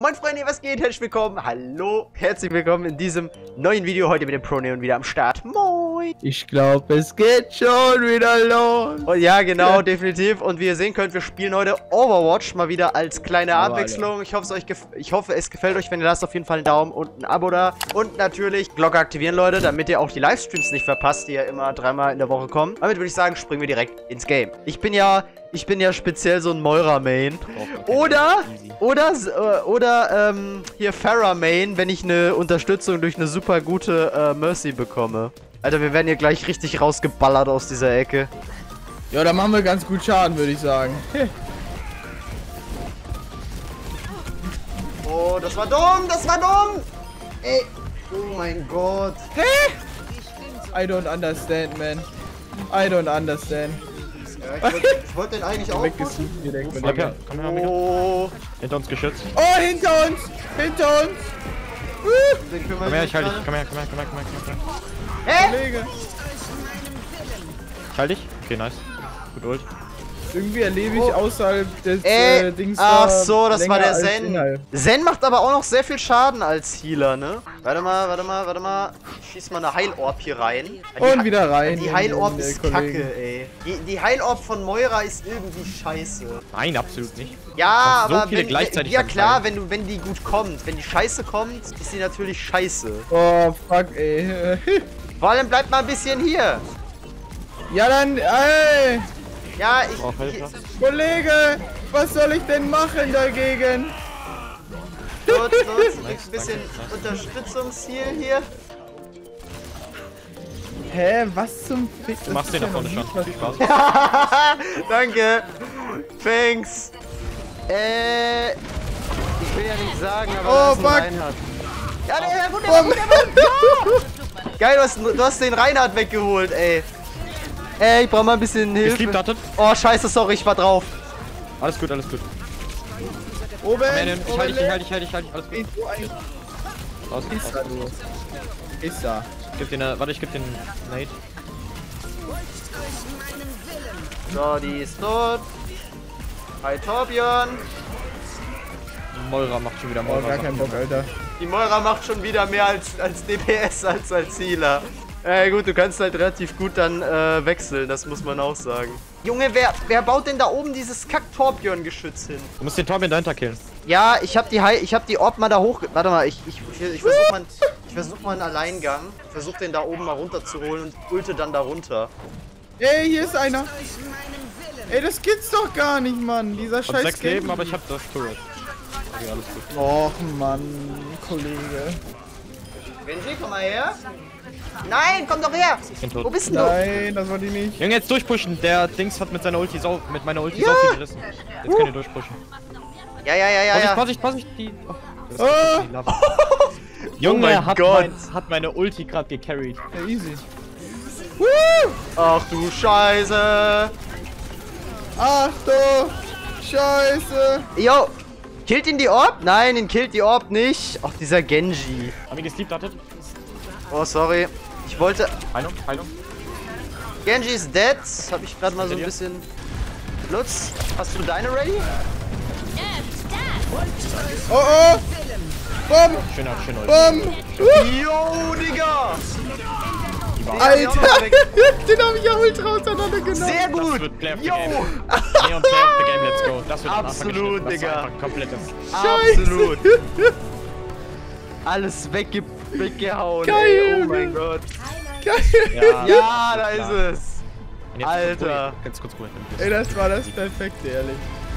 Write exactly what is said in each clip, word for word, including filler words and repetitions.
Moin Freunde, was geht? Herzlich willkommen. Hallo, herzlich willkommen in diesem neuen Video. Heute mit dem Proneon wieder am Start. Moin. Ich glaube, es geht schon wieder los. Und ja, genau, ja. definitiv. Und wie ihr sehen könnt, wir spielen heute Overwatch mal wieder als kleine Aber Abwechslung. Ich hoffe, es euch gef ich hoffe, es gefällt euch. Wenn ihr lasst, auf jeden Fall einen Daumen und ein Abo da. Und natürlich Glocke aktivieren, Leute, damit ihr auch die Livestreams nicht verpasst, die ja immer dreimal in der Woche kommen. Damit würde ich sagen, springen wir direkt ins Game. Ich bin ja... Ich bin ja speziell so ein Moira-Main. Oh, oder, oder, äh, oder, ähm, hier Pharah-Main, wenn ich eine Unterstützung durch eine super gute äh, Mercy bekomme. Alter, wir werden hier gleich richtig rausgeballert aus dieser Ecke. Ja, da machen wir ganz gut Schaden, würde ich sagen. Oh, das war dumm, das war dumm! Ey, oh mein Gott. Hä? I don't understand, man. I don't understand. Ja, ich wollte wollt den eigentlich auch weggesneakt, der Komm her, komm her, oh. Hinter uns geschützt. Oh, hinter uns! Hinter uns! Uh. Komm her, ich halte dich. Komm her, komm her, komm her, komm her, komm her. Hä? Kollege. Ich halte dich. Okay, nice. Gut ult. Irgendwie erlebe ich oh. außerhalb des Ey, äh, Dings. ach so, das war der Zen. Inhalt. Zen macht aber auch noch sehr viel Schaden als Healer, ne? Warte mal, warte mal, warte mal. Ich schieß mal eine Heilorb hier rein. Die Und wieder rein. Die Heilorb in, in, ist in, kacke, ey. Die, die Heilorb von Moira ist irgendwie scheiße. Nein, absolut nicht. Ja, so aber viele wenn, gleichzeitig ja klar, anfallen. wenn du, wenn die gut kommt. Wenn die scheiße kommt, ist sie natürlich scheiße. Oh, fuck, ey. Vor allem bleibt mal ein bisschen hier. Ja, dann, ey. Ja, ich... Oh, ich Kollege, was soll ich denn machen dagegen? Gut, gut, du kriegst ein bisschen Unterstützungsziel hier. Hä, was zum Fick? Du machst den da vorne schon. Viel Spaß. Danke. Thanks. Äh... Ich will ja nicht sagen, aber Oh, da ist ein fuck. Reinhard. Ja, der, der, gut, der, war gut, der, war gut. Ja. Geil, du hast, du hast den Reinhard weggeholt, ey. Ey, ich brauch mal ein bisschen Hilfe. Dartet. Oh, scheiße, sorry, ich war drauf. Alles gut, alles gut. Oben, Ich halte dich, ich halte dich, ich halte dich, alles gut. Raus, Ist raus. da, du. Ist da. Ich geb den, äh, warte, ich geb den Nate. So, die ist tot. Hi, Torbjörn. Moira macht schon wieder Oh, Moira. gar keinen Bock, Alter. Die Moira macht schon wieder mehr als, als D P S als als Healer. Äh, gut, du kannst halt relativ gut dann äh, wechseln, das muss man auch sagen. Junge, wer, wer baut denn da oben dieses Kack-Torbjörn-Geschütz hin? Du musst den Torbjörn dahinter killen. Ja, ich hab die Hi ich hab die Orb mal da hoch... Warte mal, ich, ich, ich, ich versuch mal... Ich versuch mal einen Alleingang. Ich versuch den da oben mal runterzuholen und ulte dann da runter. Ey, hier ist einer. Ey, das gibt's doch gar nicht, Mann. Dieser Ich hab scheiß sechs Leben, aber ich hab das Turret. Okay, alles gut. Och, Mann, Kollege. Genji, komm mal her. Nein, komm doch her! Ich bin tot. Wo bist denn du? Nein, das wollte ich nicht. Junge, jetzt durchpushen. Der Dings hat mit seiner Ulti sau, mit meiner Ulti Ja. sau viel gerissen. Jetzt könnt ihr durchpushen. Ja, ja, ja, ja, Vorsicht, ja. Vorsicht, Vorsicht, die... Oh, das Oh. ist die Lava. Junge, mein hat, Gott. mein, hat meine Ulti gerade gecarried. Ja, easy. Ach du Scheiße! Ach du Scheiße. Jo! Killt ihn die Orb? Nein, ihn killt die Orb nicht. Ach, dieser Genji. Haben wir gesleept, dartet? Oh, sorry. Ich wollte... Heilung, Heilung. Genji ist dead. Hab ich gerade mal so ein Hinter dir. bisschen... Lutz, hast du deine ready? Oh, oh. Bumm, Schöner, schöner Ulti. bumm. Yo, Digga! Die war Alter, auch weg. den hab ich ja ultra auseinandergenommen. Sehr Das gut! wird Player of the Yo! Game. Neon Player of the Game, let's go. Das wird am Anfang Absolut, geschnitten. Das ist Digga. einfach komplettes. Absolut! Alles wegge weggehauen, Geil. ey. Oh mein Gott. Geil. Ja, Ja, da klar. ist es. Und jetzt Alter. Ganz kurz ruhig. Ey, das war das Perfekte, ehrlich.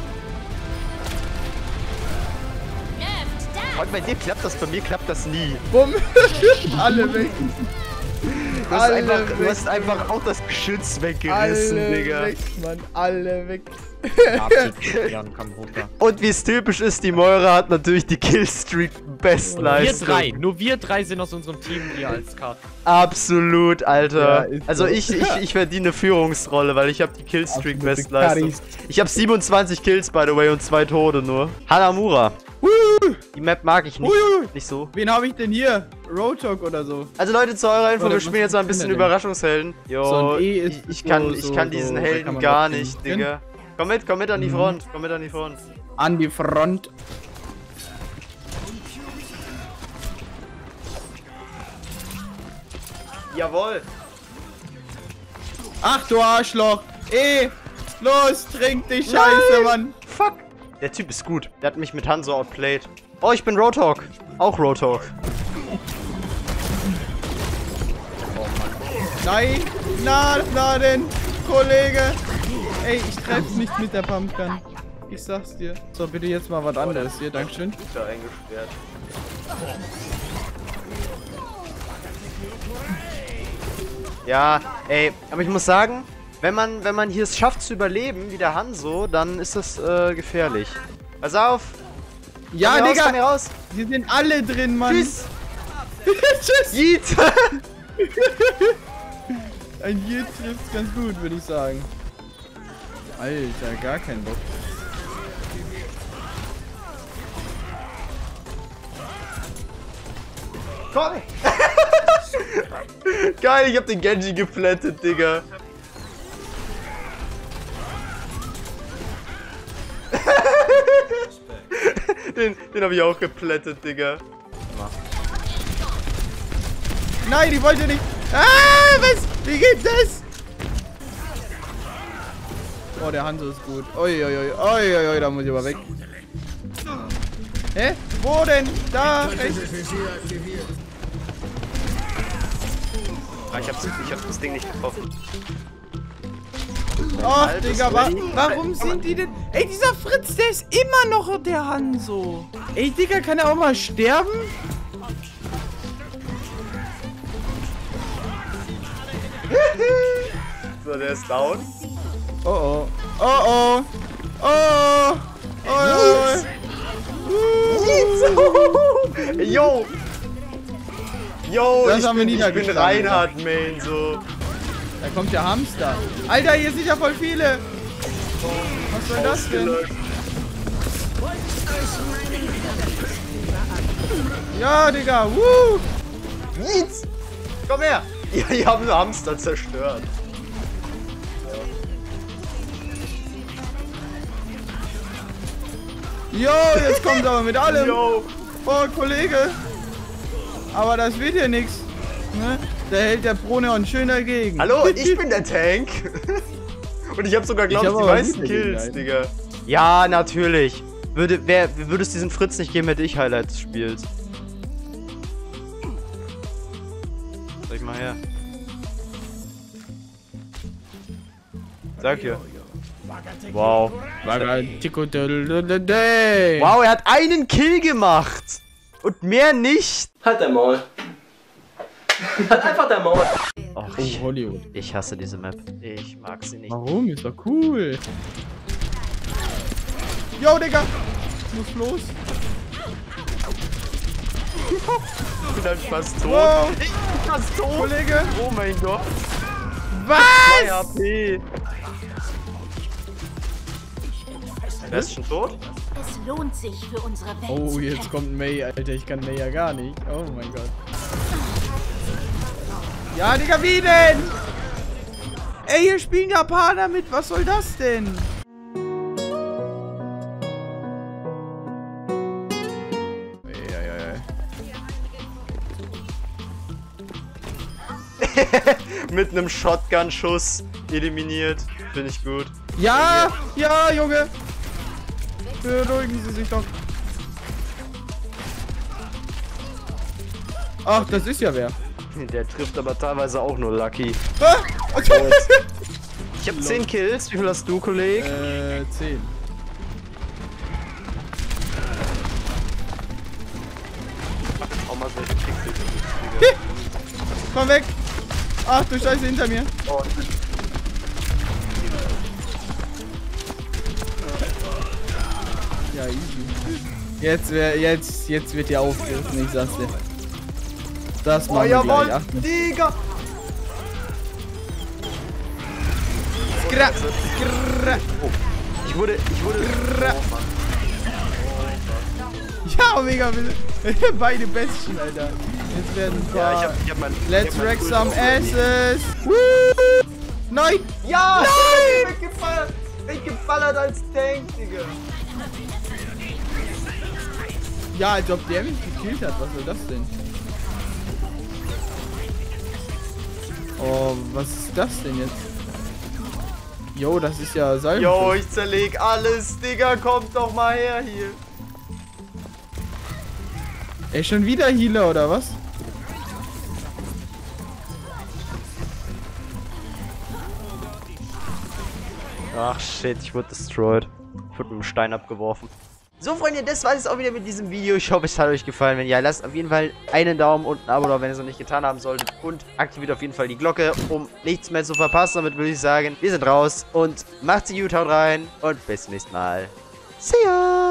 Und bei dir klappt das, bei mir klappt das nie. Bumm. Alle weg. Du hast, Alle einfach, du weg. hast einfach auch das Geschütz weggerissen, Alle Digga. weg, Mann. Alle weg. Absolut. Ja, komm hoch da. Und wie es typisch ist, die Moira hat natürlich die Killstreak Wir Bestleistung. drei, nur wir drei sind aus unserem Team hier als Karte. Absolut, Alter. Ja, ist also so. ich, ich, ich verdiene eine Führungsrolle, weil ich habe die Killstreak Absolute Bestleistung. Karris. Ich habe siebenundzwanzig Kills, by the way, und zwei Tode nur. Hanamura. Die Map mag ich nicht, Ui. nicht so. Wen habe ich denn hier? Roadhog oder so? Also Leute, zu eurer Info, Oder wir was spielen jetzt mal ein ist bisschen denn? Überraschungshelden. Jo, So ein E ich, ist ich kann, so- ich so- kann so- diesen da Helden kann man gar doch nicht, hin. Digga. Komm mit, komm mit an die Mhm. Front, komm mit an die Front. An die Front. Jawohl. Ach du Arschloch. Ey, los, trink die Scheiße, Nein. Mann. Fuck. Der Typ ist gut. Der hat mich mit Hanzo outplayed. Oh, ich bin Roadhog. Auch Roadhog. Nein, nachladen, Kollege. Ey, ich treffe nicht mit der Pumpgun. Ich sag's dir. So, bitte jetzt mal was anderes hier, dankeschön. Da eingesperrt. Ja, ey, aber ich muss sagen, wenn man, wenn man hier es schafft zu überleben, wie der Hanzo, dann ist das äh, gefährlich. Pass auf! Ja, komm hier Digga! raus, komm hier raus. Die sind alle drin, Mann! Tschüss! Tschüss! Yeet! Ein Yeet trifft's ganz gut, würde ich sagen. Alter, gar kein Bock. Komm! Geil, ich hab den Genji geplättet, Digga. den den hab ich auch geplättet, Digga. Nein, die wollte nicht. Ah, was? Wie geht das? Oh, der Hanzo ist gut. Oi, oi, oi, oi, oi, oi, da muss ich aber weg. Hä? Wo denn? Da, rechts. Ah, ich, hab's, ich hab das Ding nicht getroffen. Ach, Altes Digga, wa Ding. warum sind die denn... Ey, dieser Fritz, der ist immer noch der Hanzo. Ey, Digga, kann er auch mal sterben? So, der ist down. Oh, oh. Oh, oh. Oh, oh. Oh, oh. Yo! Yo, Das ich haben wir bin, ich bin niedergeschlagen. Reinhard, Main, so. Da kommt der Hamster. Alter, hier sind ja voll viele. Was soll das denn? Ausgelöscht. Ja, Digga. Woo. Yeet! Komm her! Ja, die haben einen Hamster zerstört. Jo, jetzt kommt aber mit allem. Yo! Oh, Kollege. Aber das wird ja nichts. Ne? Da hält der Proneon schön dagegen. Hallo, ich bin der Tank. Und ich habe sogar, glaube ich, Ich hab die aber meisten nicht Kills, dagegen, Digga. Ja, natürlich. Würde, wer, würde es diesen Fritz nicht geben, hätte ich Highlights gespielt. Sag ich mal her. Sag hier. Wow. Wow, er hat einen Kill gemacht. Und mehr nicht. Halt dein Maul. Halt einfach dein Maul. Och, Oh, ich, Hollywood. ich hasse diese Map. Ich mag sie nicht. Warum? Ist doch cool. Yo, Digga. Muss los. Ich bin halt fast tot. Wow. Ich bin fast tot. Kollege. Oh mein Gott. zwei H Was? P. Wer ist schon tot? Es lohnt sich für unsere Welt Oh, zu jetzt kämpfen. kommt May, Alter. Ich kann May ja gar nicht. Oh mein Gott. Ja, Digga, wie denn? Ey, hier spielen Japaner mit. Was soll das denn? Ey, ey, ey, ey. Mit einem Shotgun-Schuss eliminiert. Finde ich gut. Ja, ja, Junge. Beruhigen Sie sich doch. Ach, das ist ja wer. Der trifft aber teilweise auch nur Lucky. Ah, okay. Ich habe zehn Kills. Wie viel hast du, Kollege? Äh, zehn. Auch mal solche Pixel. Komm weg. Ach du Scheiße, hinter mir. Oh, Ja, easy. Jetzt, wär, jetzt, jetzt wird die aufgerissen, ich sag's dir. Das oh machen wir jawohl, gleich. Achtung. Digga! Skra, skra. Oh, ich wurde, ich wurde... Skra. Oh, Mann. Ja, Omega, bitte. Beide Bestien, Alter. Jetzt werden ein Ja, paar... ich hab, ich hab mein... Let's ich hab mein wreck Pult some aufgelegt. asses. Woo! Nein! Ja! Nein! Weggeballert! Weggeballert als Tank, Digga! Ja, als ob der mich gekillt hat. Was soll das denn? Oh, was ist das denn jetzt? Jo, das ist ja Salben. Jo, ich zerleg alles, Digga, kommt doch mal her hier. Ey, schon wieder Healer oder was? Ach shit, ich wurde destroyed. Ich wurde mit einem Stein abgeworfen. So, Freunde, das war es auch wieder mit diesem Video. Ich hoffe, es hat euch gefallen. Wenn ja, lasst auf jeden Fall einen Daumen und ein Abo da, wenn ihr es noch nicht getan haben solltet. Und aktiviert auf jeden Fall die Glocke, um nichts mehr zu verpassen. Damit würde ich sagen, wir sind raus. Und macht's gut, haut rein. Und bis zum nächsten Mal. See ya!